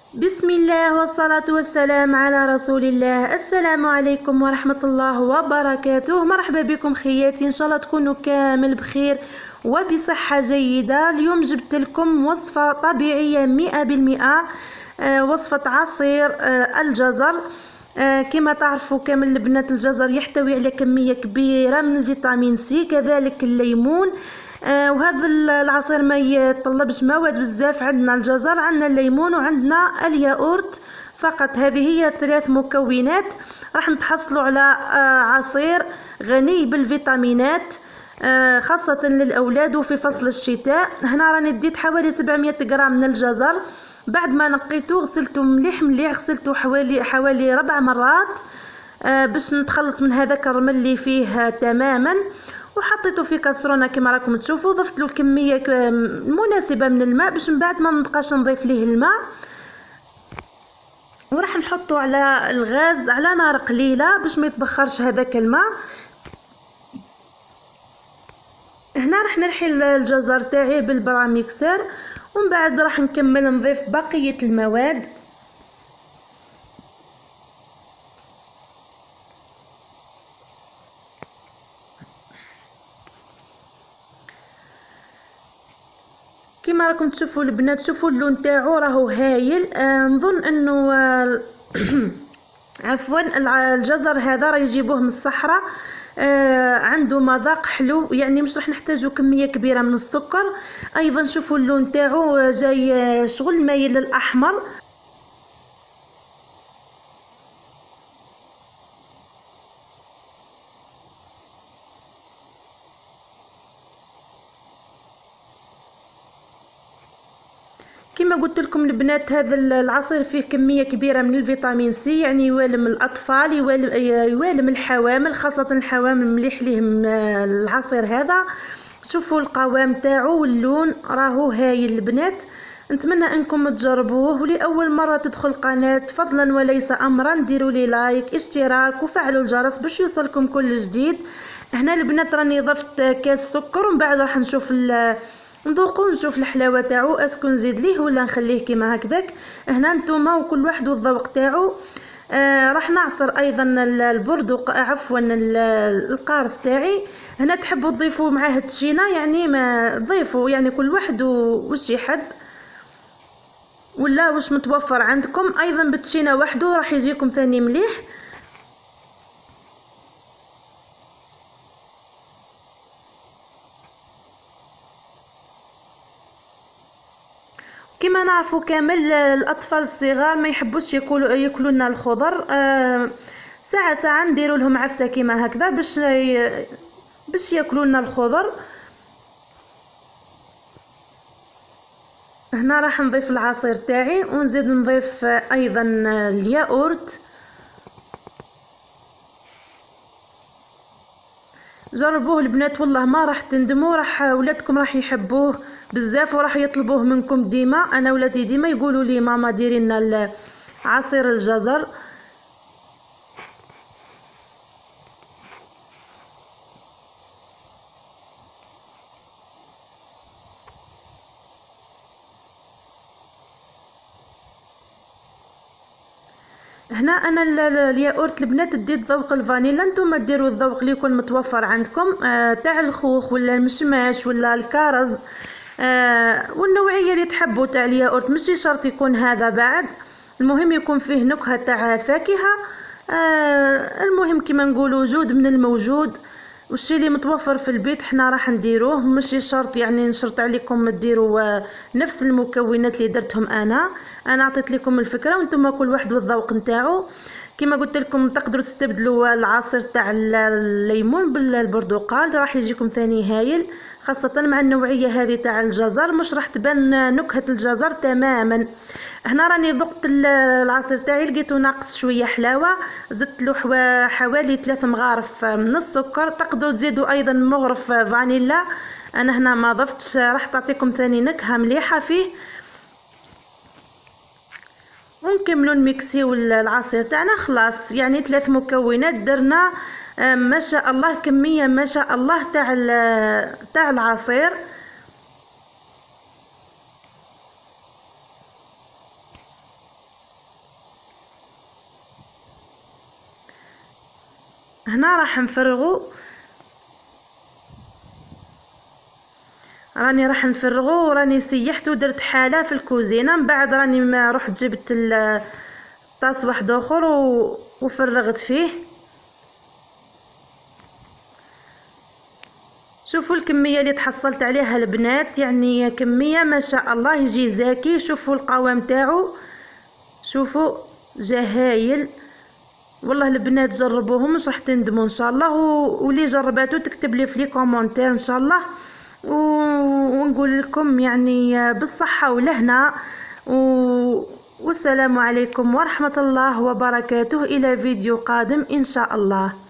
بسم الله والصلاة والسلام على رسول الله. السلام عليكم ورحمة الله وبركاته. مرحبا بكم خياتي، إن شاء الله تكونوا كامل بخير وبصحة جيدة. اليوم جبت لكم وصفة طبيعية 100%، وصفة عصير الجزر. كما تعرفوا كامل البنات، الجزر يحتوي على كمية كبيرة من الفيتامين سي، كذلك الليمون. وهذا العصير ما يتطلبش مواد بزاف. عندنا الجزر، عندنا الليمون، وعندنا الياغورت فقط. هذه هي 3 مكونات راح نتحصلوا على عصير غني بالفيتامينات، خاصة للأولاد وفي فصل الشتاء. هنا راني ديت حوالي 700 غرام من الجزر. بعد ما نقيته غسلته مليح غسلته حوالي 4 مرات باش نتخلص من هذاك الرمل اللي فيه تماما. وحطيته في كاسرونه كما راكم تشوفوا. ضفت له كميه مناسبه من الماء باش من بعد ما نبقاش نضيف ليه الماء. وراح نحطه على الغاز على نار قليله باش ما يتبخرش هذاك الماء. هنا راح نرحي الجزر تاعي بالبراميكسر، ومن بعد راح نكمل نضيف بقيه المواد. كما راكم تشوفوا البنات، شوفوا اللون تاعو راهو هايل. نظن انه عفوا الجزر هذا راه يجيبوه من الصحراء. عنده مذاق حلو، يعني مش راح نحتاجوا كميه كبيره من السكر. ايضا شوفوا اللون تاعو جاي شغل مايل للاحمر. كما قلت لكم البنات، هذا العصير فيه كمية كبيرة من الفيتامين سي، يعني يوالم الأطفال، يوالم الحوامل، خاصة الحوامل مليح ليهم العصير هذا. شوفوا القوام تاعو واللون راهو هايل البنات. نتمنى انكم تجربوه، ولأول مرة تدخل القناة فضلا وليس امرا ديروا لي لايك، اشتراك، وفعلوا الجرس باش يوصلكم كل جديد. هنا البنات راني ضفت كاس سكر، ومن بعد راح نذوقو نشوف الحلاوه تاعو، اسكو نزيد ليه ولا نخليه كيما هكذاك. هنا نتوما وكل واحد والذوق تاعو. راح نعصر ايضا البردق، عفوا القارص تاعي. هنا تحبوا تضيفوا معاه التشينه، يعني ما ضيفوا، يعني كل واحد وش يحب ولا واش متوفر عندكم. ايضا بالتشينه وحده راح يجيكم ثاني مليح. كما نعرفوا كامل الاطفال الصغار ما يحبوش ياكلوا لنا الخضر. ساعه ساعه نديروا لهم عفسه كيما هكذا باش ياكلوا لنا الخضر. هنا راح نضيف العصير تاعي، ونزيد نضيف ايضا الياغورت. جربوه البنات والله ما راح تندموا، راح ولادكم راح يحبوه بزاف وراح يطلبوه منكم ديما. انا ولادي ديما يقولوا لي ماما ديري لنا عصير الجزر. هنا انا الياغورت البنات اديت ذوق الفانيلا، نتوما ديروا الذوق اللي يكون متوفر عندكم، تاع الخوخ ولا المشماش ولا الكرز، والنوعيه اللي تحبوا تاع الياغورت. ماشي شرط يكون هذا بعد، المهم يكون فيه نكهه تاع فاكهه. المهم كما نقولوا جود من الموجود، والشي اللي متوفر في البيت حنا راح نديروه. ماشي شرط يعني نشرط عليكم تديروا نفس المكونات اللي درتهم انا عطيت لكم الفكره، وانتم كل واحد والذوق نتاعو. كما قلت لكم تقدروا تستبدلوا العصير تاع الليمون بالبرتقال، راح يجيكم ثاني هايل، خاصه مع النوعيه هذه تاع الجزر. مش راح تبان نكهه الجزر تماما. هنا راني ذقت العصير تاعي، لقيته ناقص شويه حلاوه، زدت له حوالي 3 مغارف من السكر. تقدروا تزيدوا ايضا مغرف فانيلا، انا هنا ما ضفتش، راح تعطيكم ثاني نكهه مليحه فيه. ونكملوا نميكسيو العصير تاعنا. خلاص يعني 3 مكونات درنا، ما شاء الله كميه ما شاء الله تاع العصير. هنا راح نفرغو، راني راح نفرغو وراني سيحت ودرت حاله في الكوزينه. من بعد راني ما رحت جبت طاس واحد اخر وفرغت فيه. شوفوا الكميه اللي تحصلت عليها البنات، يعني كميه ما شاء الله يجي زاكي. شوفوا القوام تاعو، شوفوا جا هايل والله. البنات جربوهم مش راح تندموا ان شاء الله. واللي جرباتو تكتب لي في لي كومونتير ان شاء الله، ونقول لكم يعني بالصحه والهنا. والسلام عليكم ورحمه الله وبركاته، الى فيديو قادم ان شاء الله.